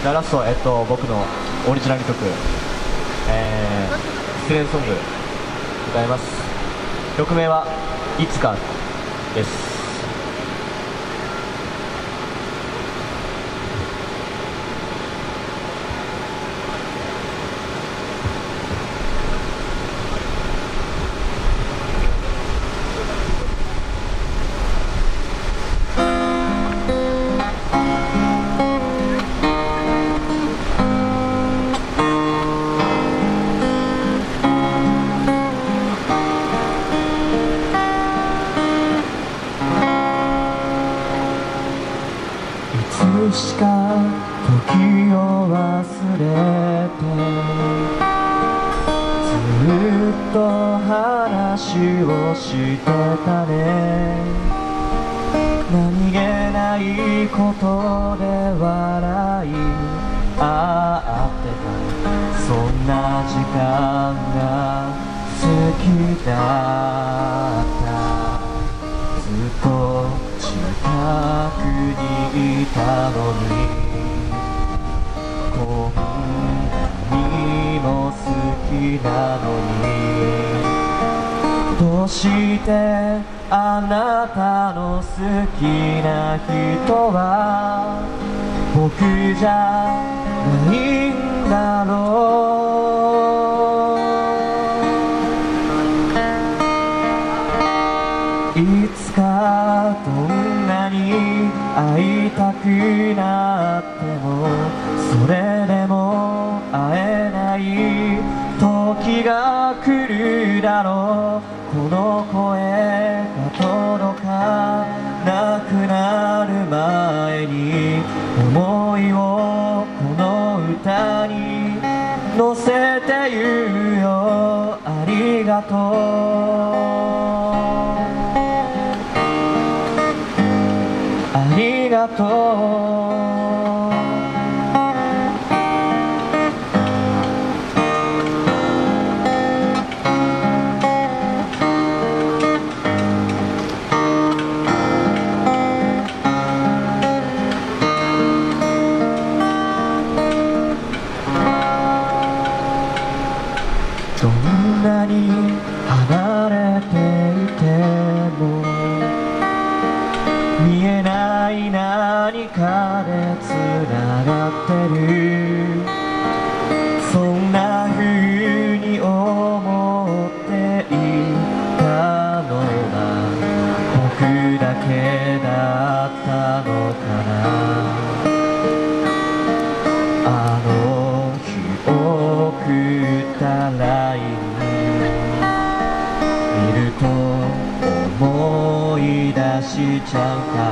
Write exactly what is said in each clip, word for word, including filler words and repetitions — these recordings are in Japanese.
じゃあラスト、えっと、僕のオリジナル曲、えー、失恋ソング歌います。曲名はいつかです。 いつしか時を忘れてずっと話をしてたね。何気ないことで笑い合ってた、そんな時間が好きだった。ずっと近くにいたのに、こんなにも好きなのに、どうしてあなたの好きな人は僕じゃないんだろう。いつかどんなに会いたくなっても、それでも会えない時が来るだろう。この声が届かなくなる前に、思いをこの歌に乗せて言うよ。ありがとう、ありがとう。どんなに離れていても、見えない何かでつながってる。そんな風に思っていたのは僕だけだったのかな。あの日送ったライン見ると思い出しちゃうから、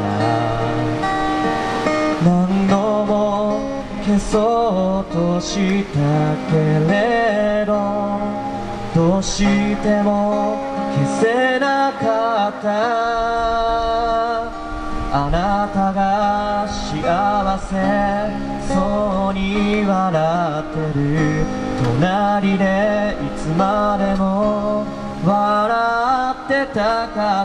何度も消そうとしたけれど、どうしても消せなかった。あなたが幸せそうに笑ってる隣でいつまでも笑ってたかった。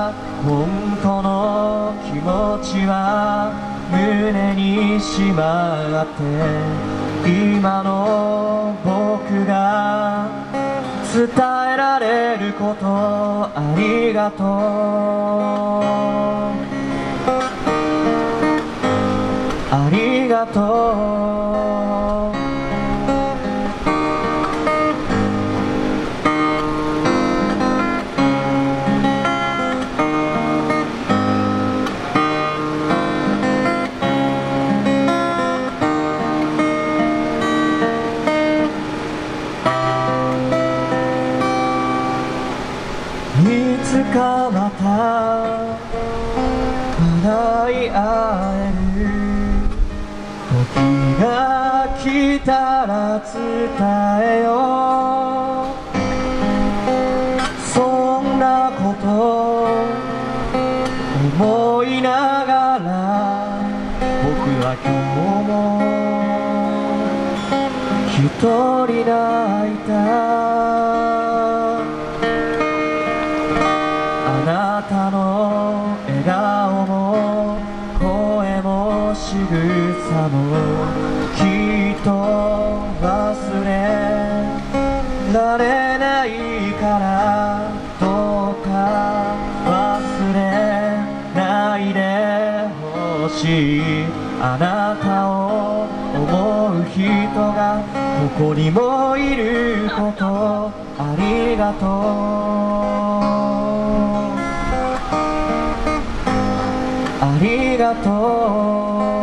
本当の気持ちは胸にしまって、今の僕が伝えられること、ありがとう、ありがとう。いつかまた笑い合える時が来たら伝えよう。そんなこと思いながら、僕は今日も一人泣いた。あなたの笑顔も声も知仕草もきっと忘れられないからどうか忘れないでほしい。あなたを思う人がここにもいることありがとう。ありがとう。